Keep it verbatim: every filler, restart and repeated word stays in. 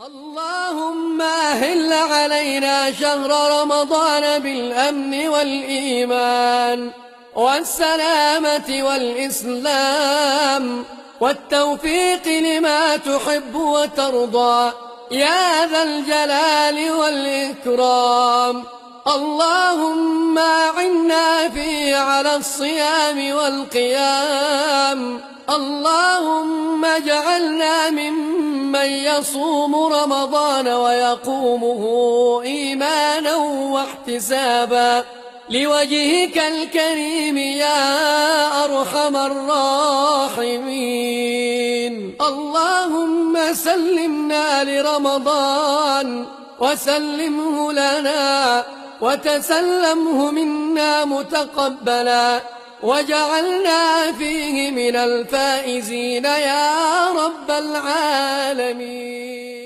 اللهم أهل علينا شهر رمضان بالأمن والإيمان والسلامة والإسلام والتوفيق لما تحب وترضى يا ذا الجلال والإكرام. اللهم أعنا فيه على الصيام والقيام. اللهم اجعلنا ممن يصوم رمضان ويقومه إيمانا واحتسابا لوجهك الكريم يا أرحم الراحمين. اللهم سلمنا لرمضان وسلمه لنا وتسلمه منا متقبلا وجعلنا فيه من الفائزين يا رب العالمين.